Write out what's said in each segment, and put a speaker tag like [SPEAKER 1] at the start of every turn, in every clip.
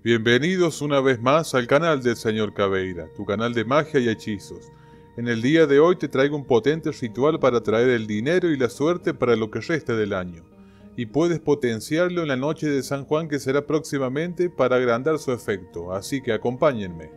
[SPEAKER 1] Bienvenidos una vez más al canal del Señor Caveira, tu canal de magia y hechizos. En el día de hoy te traigo un potente ritual para traer el dinero y la suerte para lo que resta del año. Y puedes potenciarlo en la noche de San Juan, que será próximamente, para agrandar su efecto, así que acompáñenme.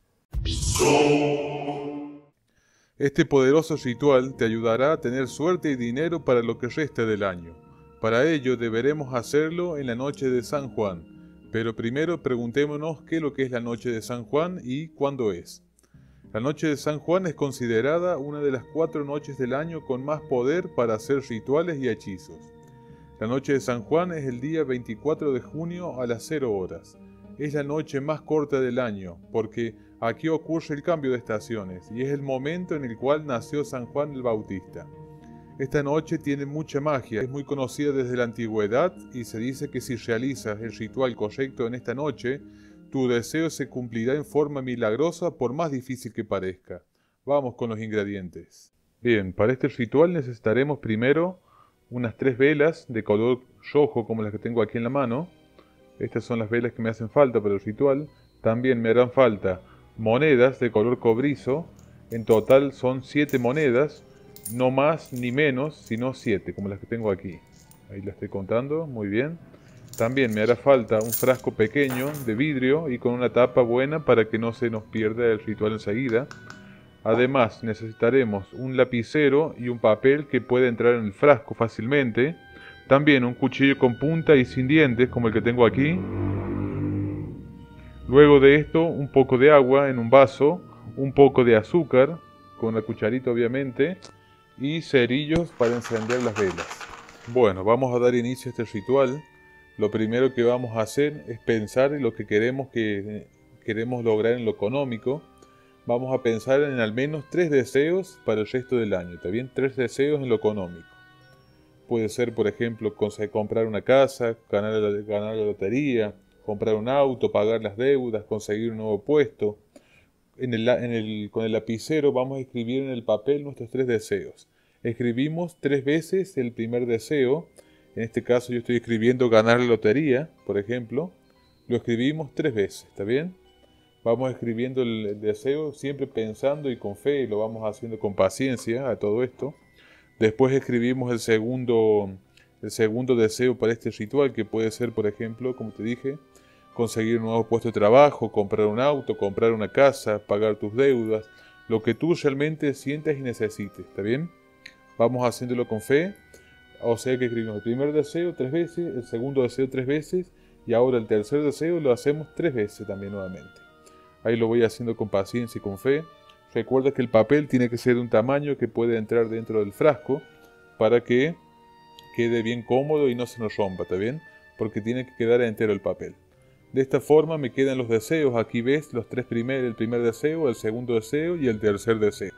[SPEAKER 1] Este poderoso ritual te ayudará a tener suerte y dinero para lo que resta del año. Para ello deberemos hacerlo en la noche de San Juan. Pero primero preguntémonos qué es lo que es la noche de San Juan y cuándo es. La noche de San Juan es considerada una de las 4 noches del año con más poder para hacer rituales y hechizos. La noche de San Juan es el día 24 de junio a las 0 horas. Es la noche más corta del año, porque aquí ocurre el cambio de estaciones y es el momento en el cual nació San Juan el Bautista. Esta noche tiene mucha magia, es muy conocida desde la antigüedad y se dice que si realizas el ritual correcto en esta noche, tu deseo se cumplirá en forma milagrosa por más difícil que parezca. Vamos con los ingredientes. Bien, para este ritual necesitaremos primero unas 3 velas de color rojo como las que tengo aquí en la mano. Estas son las velas que me hacen falta para el ritual. También me harán falta monedas de color cobrizo. En total son 7 monedas. No más ni menos, sino 7, como las que tengo aquí. Ahí las estoy contando, muy bien. También me hará falta un frasco pequeño de vidrio y con una tapa buena para que no se nos pierda el ritual enseguida. Además necesitaremos un lapicero y un papel que pueda entrar en el frasco fácilmente. También un cuchillo con punta y sin dientes, como el que tengo aquí. Luego de esto, un poco de agua en un vaso, un poco de azúcar, con la cucharita obviamente, y cerillos para encender las velas. Bueno, vamos a dar inicio a este ritual. Lo primero que vamos a hacer es pensar en lo que queremos lograr en lo económico. Vamos a pensar en al menos 3 deseos para el resto del año, ¿está bien? 3 deseos en lo económico. Puede ser, por ejemplo, comprar una casa, ganar la lotería, comprar un auto, pagar las deudas, conseguir un nuevo puesto. Con el lapicero vamos a escribir en el papel nuestros 3 deseos. Escribimos 3 veces el primer deseo. En este caso yo estoy escribiendo ganar la lotería, por ejemplo. Lo escribimos 3 veces, ¿está bien? Vamos escribiendo el deseo siempre pensando y con fe, y lo vamos haciendo con paciencia a todo esto. Después escribimos el segundo deseo para este ritual, que puede ser, por ejemplo, como te dije, conseguir un nuevo puesto de trabajo, comprar un auto, comprar una casa, pagar tus deudas, lo que tú realmente sientas y necesites, ¿está bien? Vamos haciéndolo con fe, o sea que escribimos el primer deseo 3 veces, el segundo deseo 3 veces, y ahora el tercer deseo lo hacemos 3 veces también nuevamente. Ahí lo voy haciendo con paciencia y con fe. Recuerda que el papel tiene que ser de un tamaño que puede entrar dentro del frasco para que quede bien cómodo y no se nos rompa, ¿está bien? Porque tiene que quedar entero el papel. De esta forma me quedan los deseos. Aquí ves los 3 primeros, el primer deseo, el segundo deseo y el tercer deseo.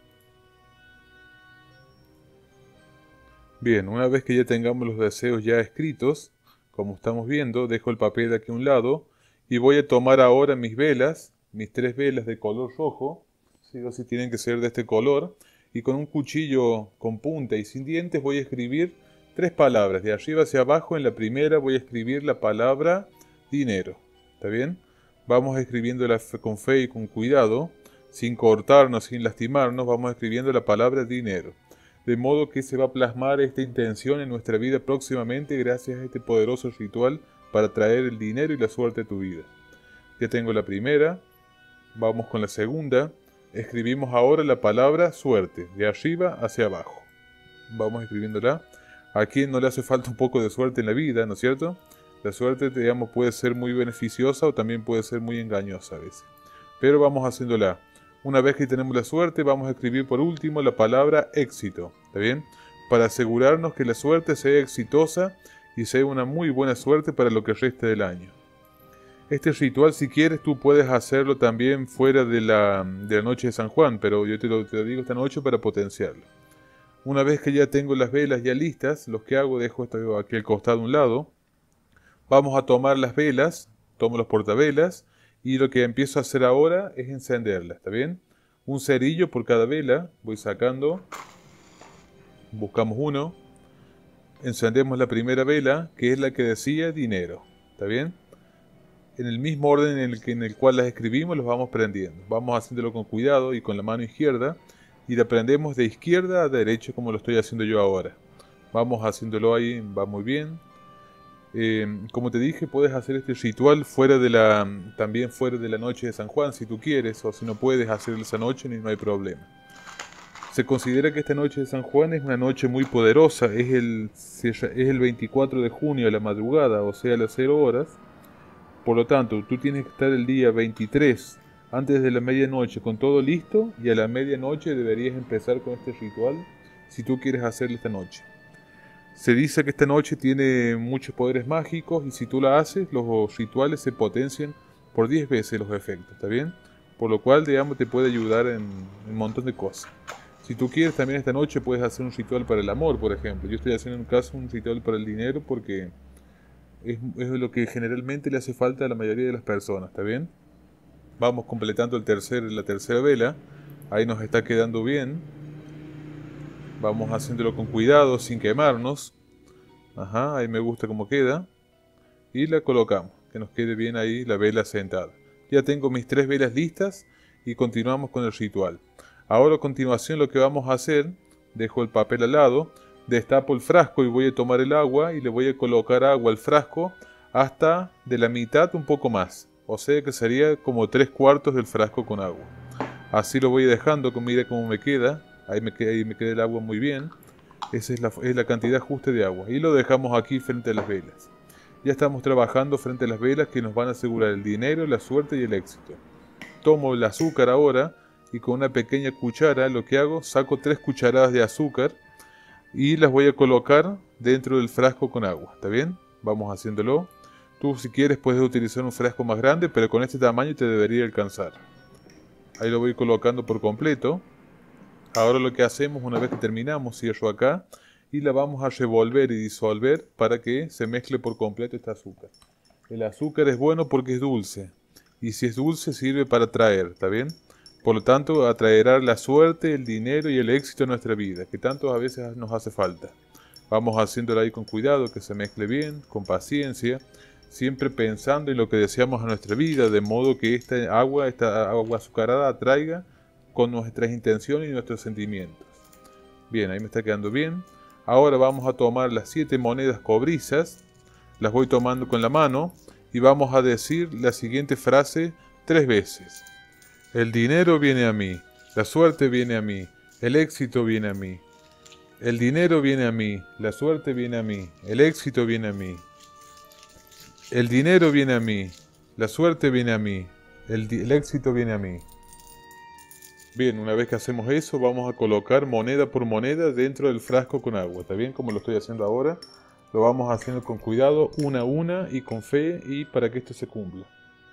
[SPEAKER 1] Bien, una vez que ya tengamos los deseos ya escritos, como estamos viendo, dejo el papel aquí a un lado y voy a tomar ahora mis velas, mis 3 velas de color rojo, sí o sí tienen que ser de este color, y con un cuchillo con punta y sin dientes voy a escribir 3 palabras. De arriba hacia abajo, en la primera voy a escribir la palabra dinero, ¿está bien? Vamos escribiéndola con fe y con cuidado, sin cortarnos, sin lastimarnos, vamos escribiendo la palabra dinero. De modo que se va a plasmar esta intención en nuestra vida próximamente gracias a este poderoso ritual para traer el dinero y la suerte a tu vida. Ya tengo la primera, vamos con la segunda. Escribimos ahora la palabra suerte, de arriba hacia abajo. Vamos escribiéndola. ¿A quién no le hace falta un poco de suerte en la vida, no es cierto? La suerte, digamos, puede ser muy beneficiosa o también puede ser muy engañosa a veces. Pero vamos haciéndola. Una vez que tenemos la suerte, vamos a escribir por último la palabra éxito, ¿está bien? Para asegurarnos que la suerte sea exitosa y sea una muy buena suerte para lo que reste del año. Este ritual, si quieres, tú puedes hacerlo también fuera de la noche de San Juan, pero yo te lo digo esta noche para potenciarlo. Una vez que ya tengo las velas ya listas, lo que hago, dejo esto aquí al costado a un lado. Vamos a tomar las velas, tomo los portavelas, y lo que empiezo a hacer ahora es encenderlas, ¿está bien? Un cerillo por cada vela, voy sacando, buscamos uno, encendemos la primera vela, que es la que decía dinero, ¿está bien? en el mismo orden en el cual las escribimos, los vamos prendiendo. Vamos haciéndolo con cuidado y con la mano izquierda, y la prendemos de izquierda a derecha como lo estoy haciendo yo ahora. Vamos haciéndolo ahí, va muy bien. Como te dije, puedes hacer este ritual también fuera de la noche de San Juan, si tú quieres, o si no puedes hacerlo esa noche, no hay problema. Se considera que esta noche de San Juan es una noche muy poderosa, es el 24 de junio a la madrugada, o sea, a las 0 horas. Por lo tanto, tú tienes que estar el día 23, antes de la medianoche, con todo listo, y a la medianoche deberías empezar con este ritual, si tú quieres hacerlo esta noche. Se dice que esta noche tiene muchos poderes mágicos, y si tú la haces, los rituales se potencian por 10 veces los efectos, ¿está bien? Por lo cual, digamos, te puede ayudar en un montón de cosas. Si tú quieres, también esta noche puedes hacer un ritual para el amor, por ejemplo. Yo estoy haciendo en un caso un ritual para el dinero porque es lo que generalmente le hace falta a la mayoría de las personas, ¿está bien? Vamos completando la tercera vela. Ahí nos está quedando bien. Vamos haciéndolo con cuidado, sin quemarnos. Ajá, ahí me gusta cómo queda. Y la colocamos, que nos quede bien ahí la vela sentada. Ya tengo mis 3 velas listas y continuamos con el ritual. Ahora a continuación lo que vamos a hacer, dejo el papel al lado, destapo el frasco y voy a tomar el agua y le voy a colocar agua al frasco hasta de la mitad un poco más. O sea que sería como 3/4 del frasco con agua. Así lo voy dejando, mira cómo me queda. Ahí me queda el agua muy bien. Esa es la cantidad justa de agua. Y lo dejamos aquí frente a las velas. Ya estamos trabajando frente a las velas que nos van a asegurar el dinero, la suerte y el éxito. Tomo el azúcar ahora y con una pequeña cuchara lo que hago, saco 3 cucharadas de azúcar y las voy a colocar dentro del frasco con agua. ¿Está bien? Vamos haciéndolo. Tú si quieres puedes utilizar un frasco más grande, pero con este tamaño te debería alcanzar. Ahí lo voy colocando por completo. Ahora lo que hacemos una vez que terminamos, cierro acá y la vamos a revolver y disolver para que se mezcle por completo este azúcar. El azúcar es bueno porque es dulce, y si es dulce sirve para atraer, ¿está bien? Por lo tanto, atraerá la suerte, el dinero y el éxito en nuestra vida, que tanto a veces nos hace falta. Vamos haciéndolo ahí con cuidado, que se mezcle bien, con paciencia, siempre pensando en lo que deseamos a nuestra vida, de modo que esta agua azucarada atraiga con nuestras intenciones y nuestros sentimientos. Bien, ahí me está quedando bien. Ahora vamos a tomar las 7 monedas cobrizas, las voy tomando con la mano y vamos a decir la siguiente frase 3 veces. El dinero viene a mí, la suerte viene a mí, el éxito viene a mí. El dinero viene a mí, la suerte viene a mí, el éxito viene a mí. El dinero viene a mí, la suerte viene a mí, el éxito viene a mí. Bien, una vez que hacemos eso, vamos a colocar moneda por moneda dentro del frasco con agua. ¿Está bien? Como lo estoy haciendo ahora. Lo vamos haciendo con cuidado, una a una y con fe y para que esto se cumpla.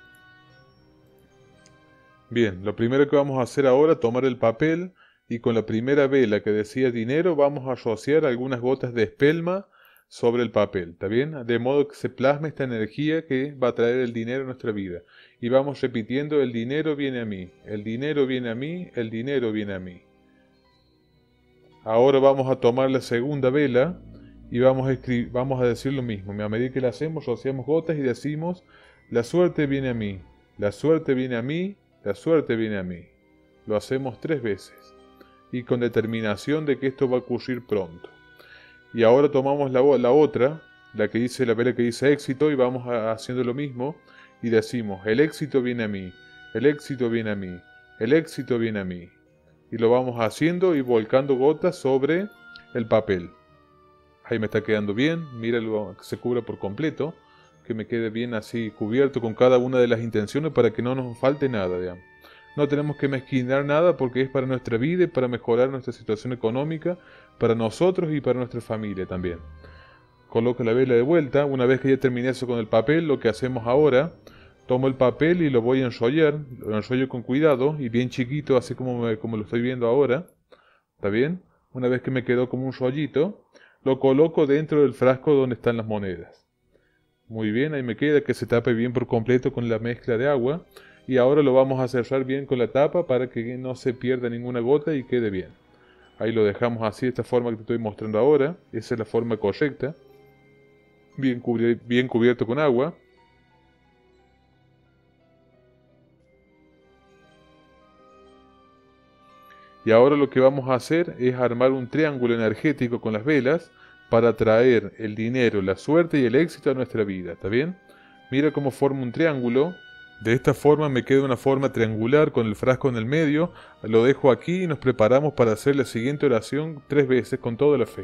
[SPEAKER 1] Bien, lo primero que vamos a hacer ahora es tomar el papel y con la primera vela que decía dinero vamos a rociar algunas gotas de espelma sobre el papel, ¿está bien? De modo que se plasme esta energía que va a traer el dinero a nuestra vida. Y vamos repitiendo, el dinero viene a mí, el dinero viene a mí, el dinero viene a mí. Ahora vamos a tomar la segunda vela y vamos a decir lo mismo. A medida que la hacemos, rociamos gotas y decimos, la suerte viene a mí, la suerte viene a mí, la suerte viene a mí. Lo hacemos 3 veces y con determinación de que esto va a ocurrir pronto. Y ahora tomamos la otra, la vela que dice éxito, y vamos haciendo lo mismo y decimos, el éxito viene a mí, el éxito viene a mí, el éxito viene a mí. Y lo vamos haciendo y volcando gotas sobre el papel. Ahí me está quedando bien, míralo que se cubra por completo, que me quede bien así cubierto con cada una de las intenciones para que no nos falte nada, digamos. No tenemos que mezquinar nada porque es para nuestra vida y para mejorar nuestra situación económica, para nosotros y para nuestra familia también. Coloco la vela de vuelta. Una vez que ya terminé eso con el papel, lo que hacemos ahora, tomo el papel y lo voy a enrollar. Lo enrollo con cuidado y bien chiquito, así como lo estoy viendo ahora. ¿Está bien? Una vez que me quedó como un rollito, lo coloco dentro del frasco donde están las monedas. Muy bien, ahí me queda que se tape bien por completo con la mezcla de agua. Y ahora lo vamos a cerrar bien con la tapa para que no se pierda ninguna gota y quede bien. Ahí lo dejamos así, de esta forma que te estoy mostrando ahora. Esa es la forma correcta. Bien cubierto con agua. Y ahora lo que vamos a hacer es armar un triángulo energético con las velas para traer el dinero, la suerte y el éxito a nuestra vida, ¿está bien? Mira cómo forma un triángulo. De esta forma me queda una forma triangular con el frasco en el medio. Lo dejo aquí y nos preparamos para hacer la siguiente oración 3 veces con toda la fe.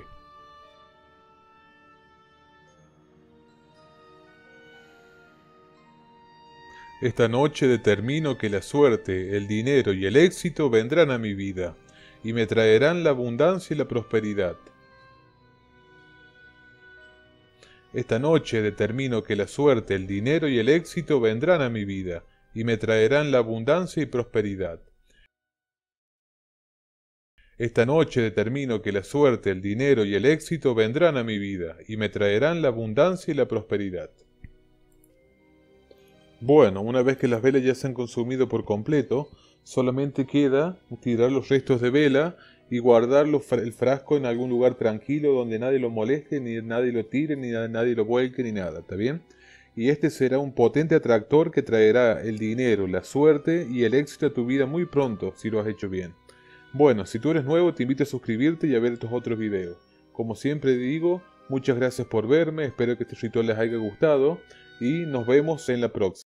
[SPEAKER 1] Esta noche determino que la suerte, el dinero y el éxito vendrán a mi vida y me traerán la abundancia y la prosperidad. Esta noche determino que la suerte, el dinero y el éxito vendrán a mi vida y me traerán la abundancia y prosperidad. Esta noche determino que la suerte, el dinero y el éxito vendrán a mi vida y me traerán la abundancia y la prosperidad. Bueno, una vez que las velas ya se han consumido por completo, solamente queda tirar los restos de vela y guardar el frasco en algún lugar tranquilo donde nadie lo moleste, ni nadie lo tire, ni nadie lo vuelque, ni nada, ¿está bien? Y este será un potente atractor que traerá el dinero, la suerte y el éxito a tu vida muy pronto, si lo has hecho bien. Bueno, si tú eres nuevo, te invito a suscribirte y a ver estos otros videos. Como siempre digo, muchas gracias por verme, espero que este ritual les haya gustado y nos vemos en la próxima.